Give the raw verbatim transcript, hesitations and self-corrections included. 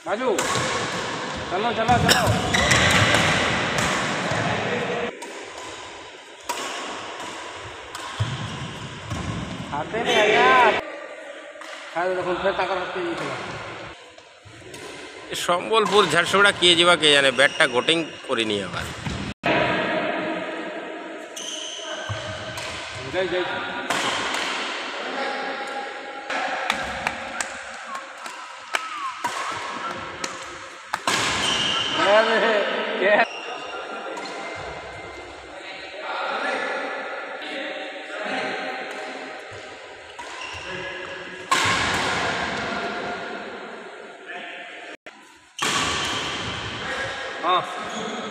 बाजू चलो चलो चलो आते नहीं यार देखो फिर ताकर हत्ते सम्बलपुर झारसुगुड़ा किए जावा के जाने बैटटा गोटिंग करिनी आबार जाई जाई हाँ